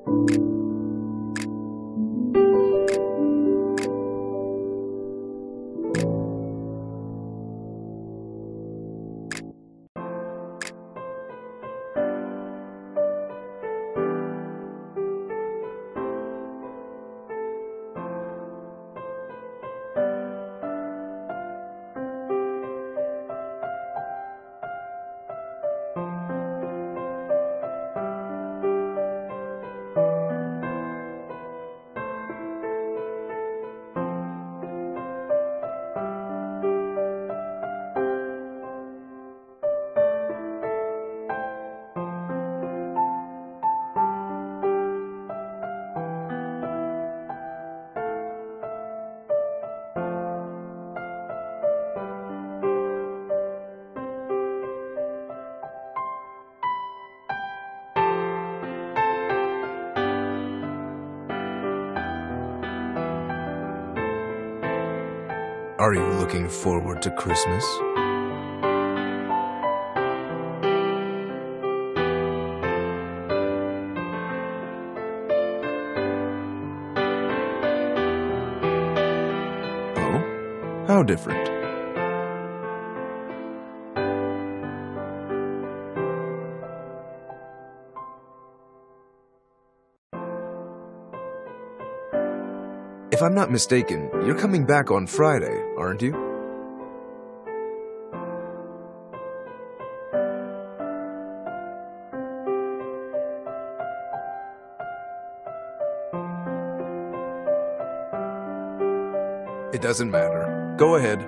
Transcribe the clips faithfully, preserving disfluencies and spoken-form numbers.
Are you looking forward to Christmas? Oh? How different? If I'm not mistaken, you're coming back on Friday, aren't you? It doesn't matter. Go ahead.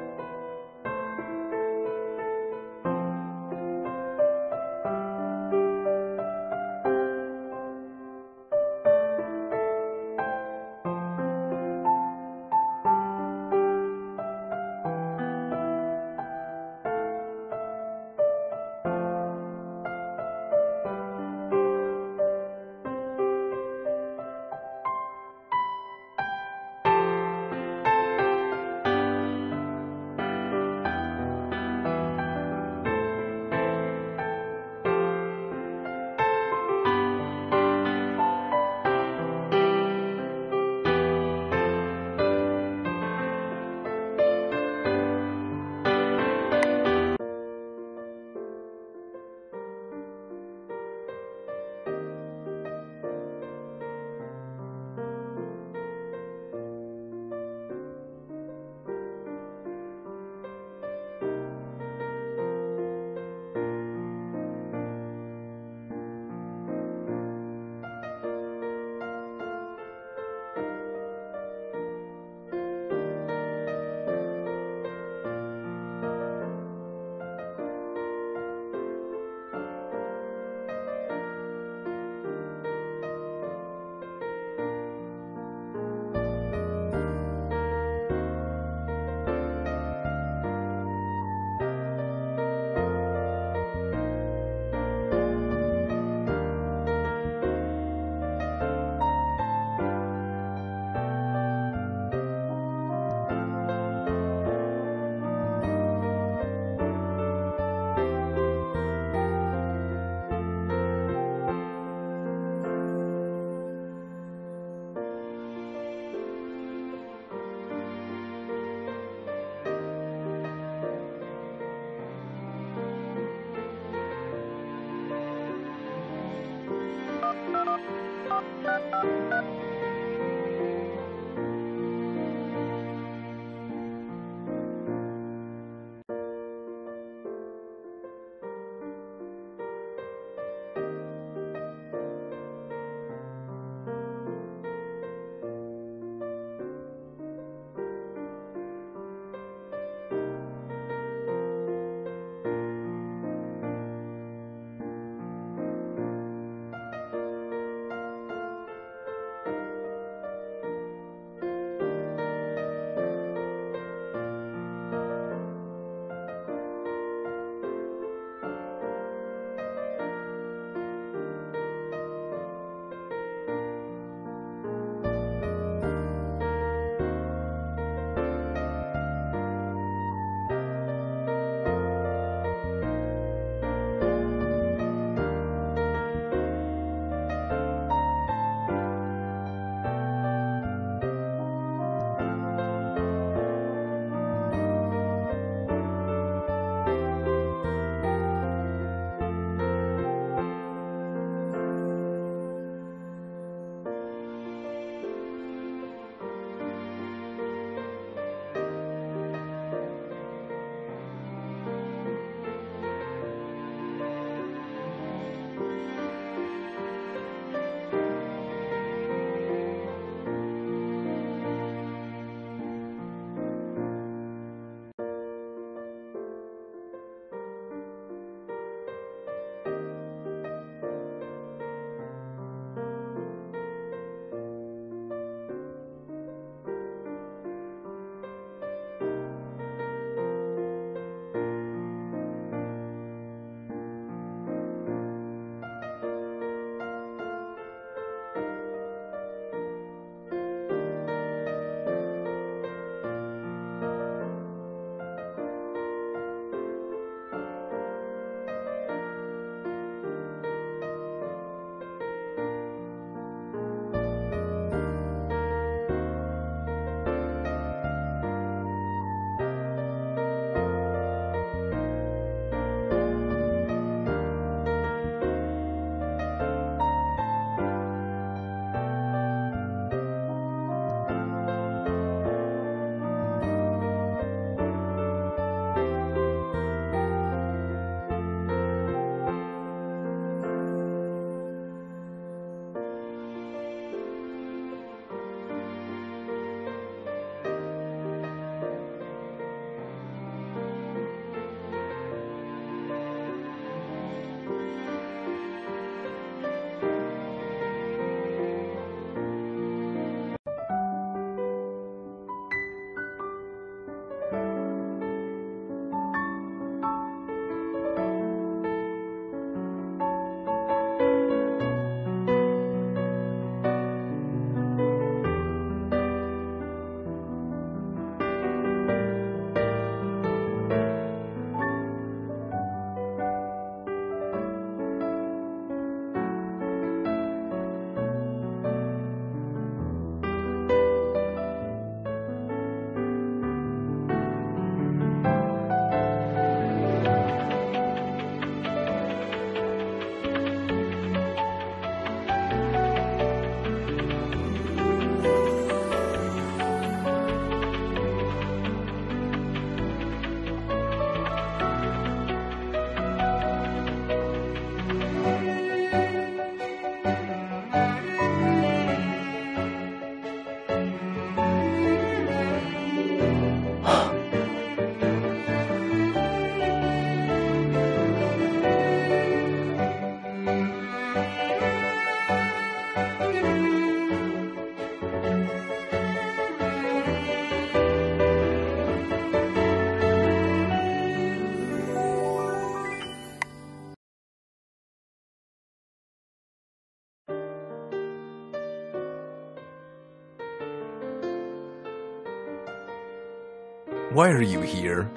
Why are you here?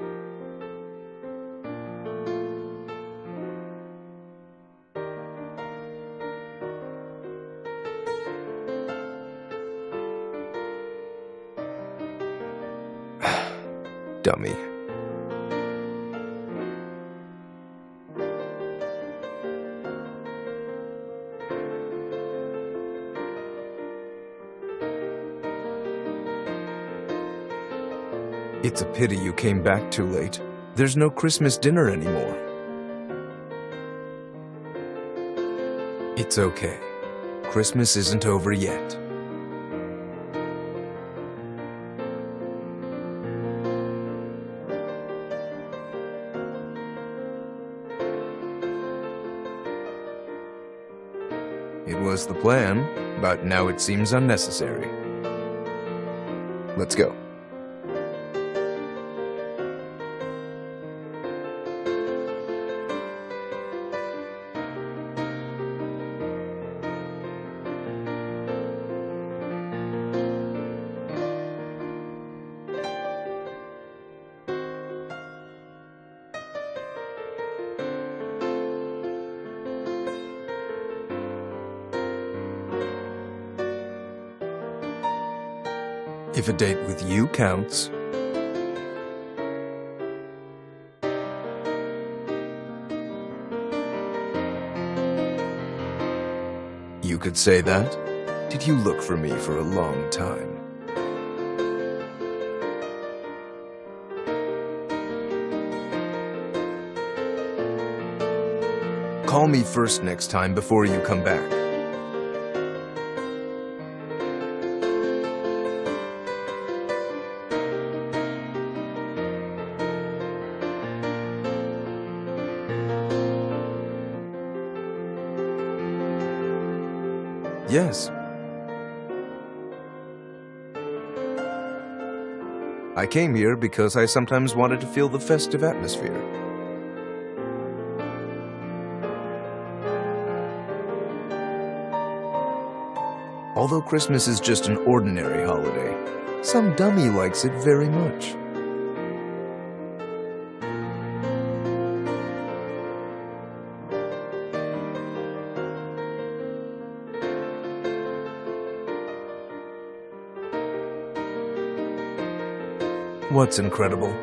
Dummy. It's a pity you came back too late. There's no Christmas dinner anymore. It's okay. Christmas isn't over yet. It was the plan, but now it seems unnecessary. Let's go. If a date with you counts. You could say that? Did you look for me for a long time? Call me first next time before you come back. Yes. I came here because I sometimes wanted to feel the festive atmosphere. Although Christmas is just an ordinary holiday, some dummy likes it very much. What's incredible?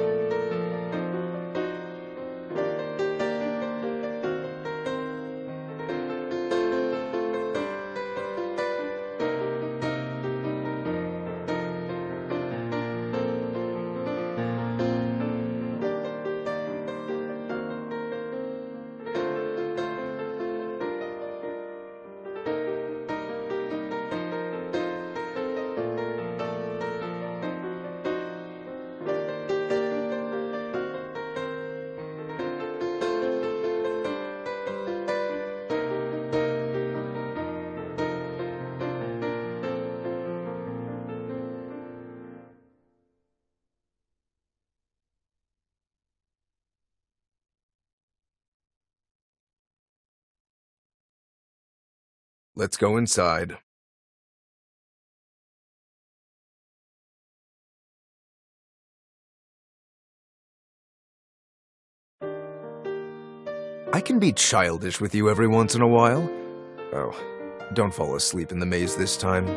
Let's go inside. I can be childish with you every once in a while. Oh, don't fall asleep in the maze this time.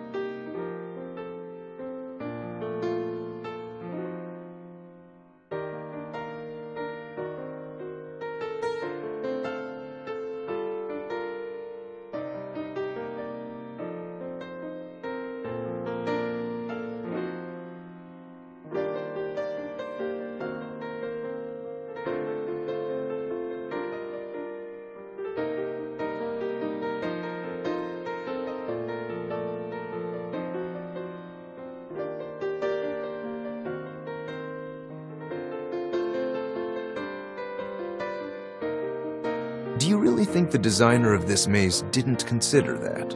Do you really think the designer of this maze didn't consider that?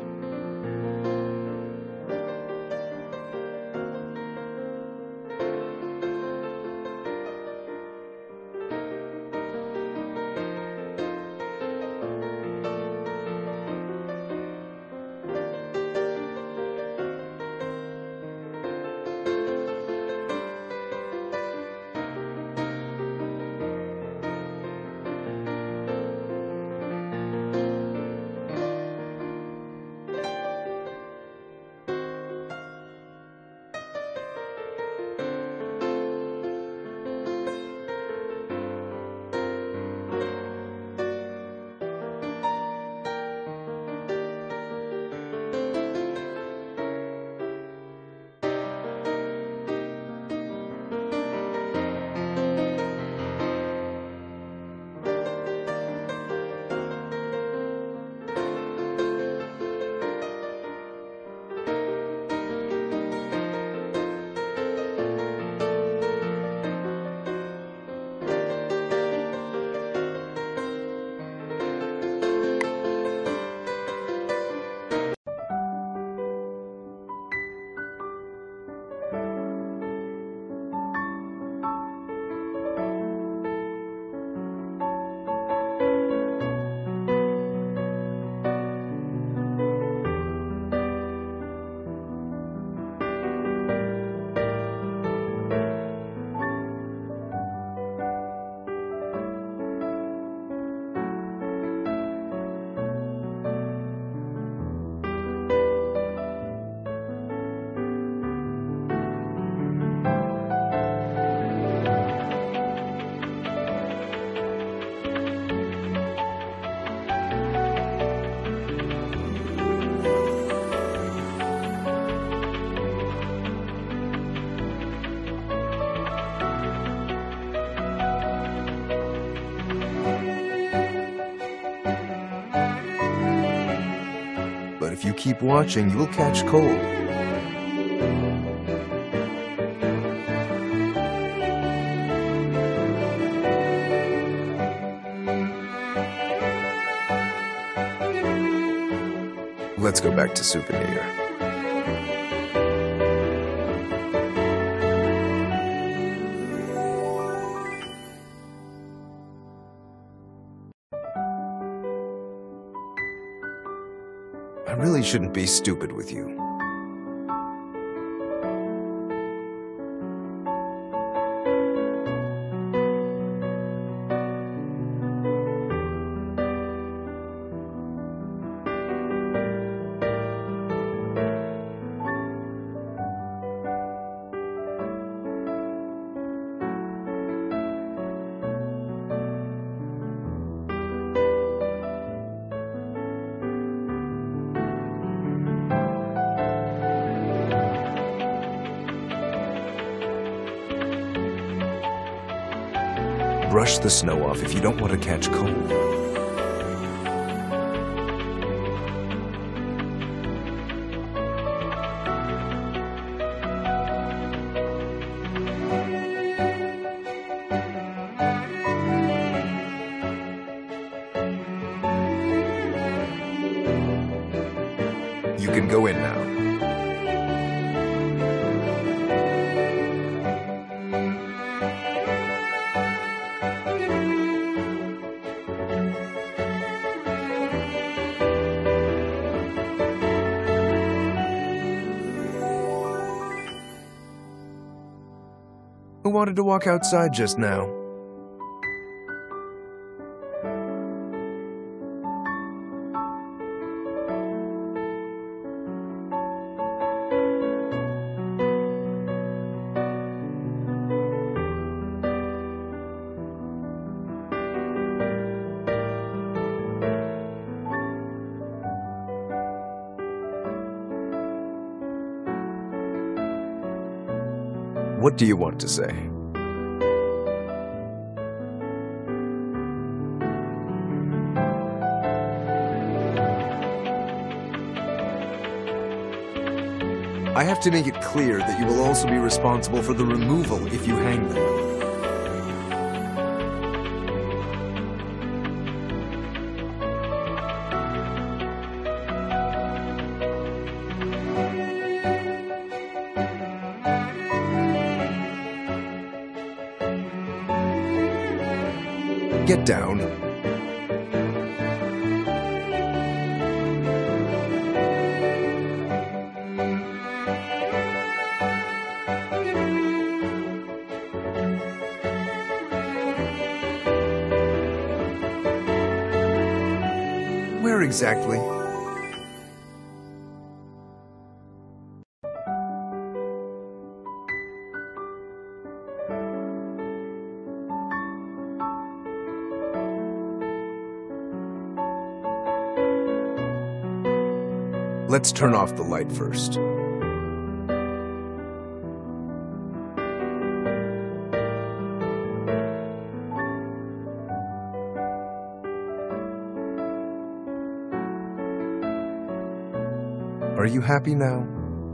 keep watching, you will catch cold. Let's go back to Souvenir. I really shouldn't be stupid with you. Brush the snow off if you don't want to catch cold. You can go in now. Who wanted to walk outside just now? What do you want to say? I have to make it clear that you will also be responsible for the removal if you hang them. Get down. Where exactly? Let's turn off the light first. Are you happy now?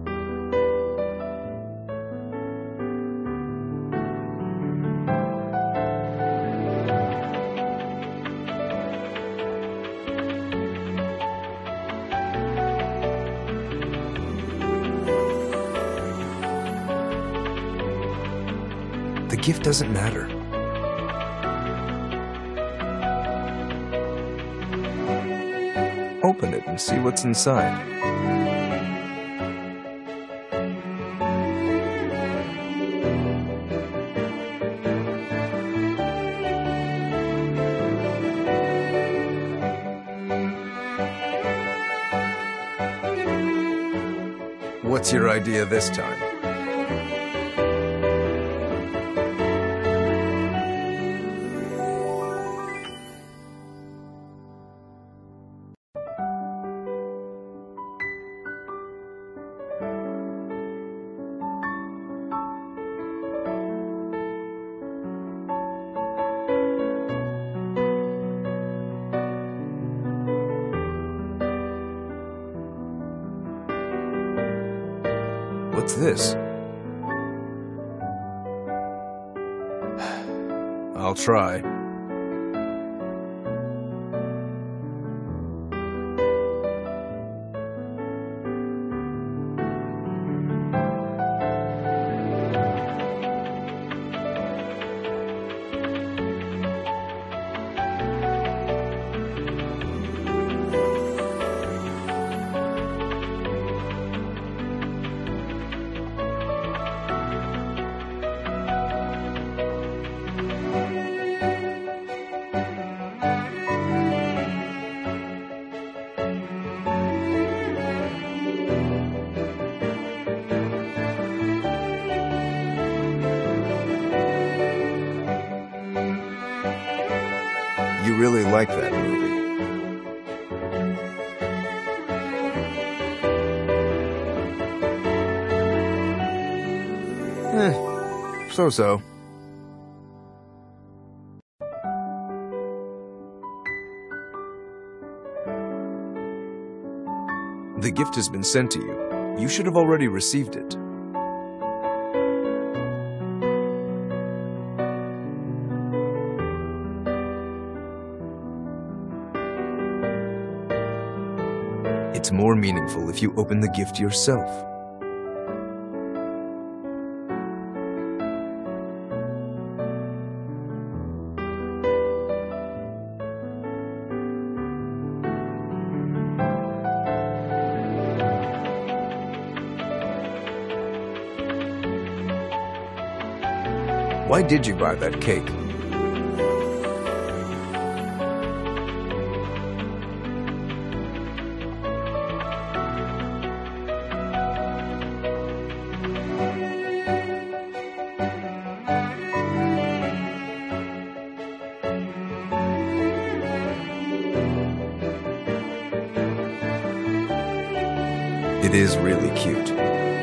The gift doesn't matter. Open it and see what's inside. What's your idea this time? What's this? I'll try. You really like that movie. Eh, so-so. The gift has been sent to you. You should have already received it. It's more meaningful if you open the gift yourself. Why did you buy that cake? It is really cute.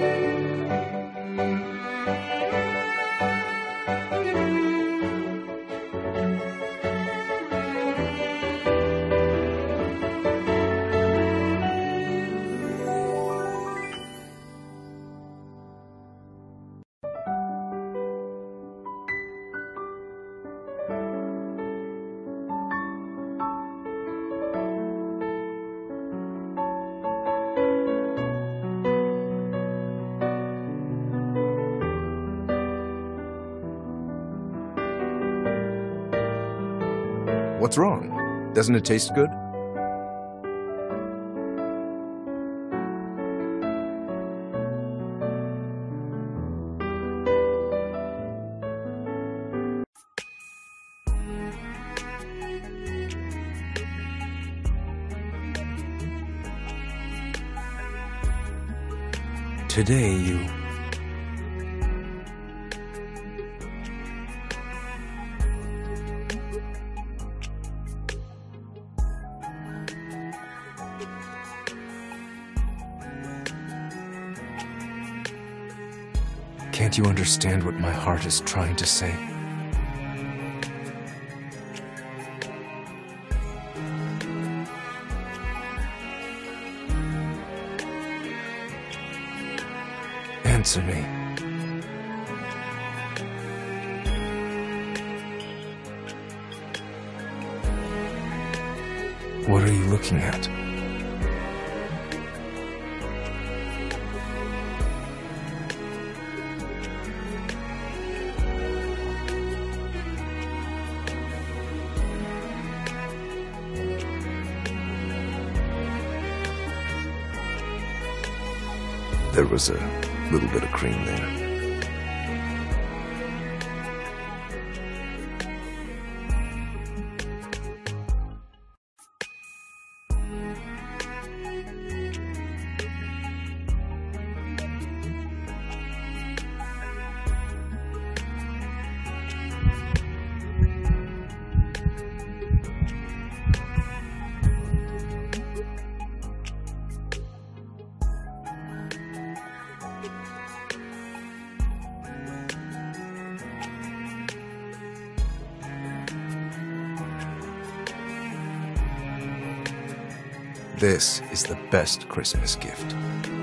What's wrong? Doesn't it taste good? Today you... Can't you understand what my heart is trying to say? Answer me. What are you looking at? There was a little bit of cream there. This is the best Christmas gift.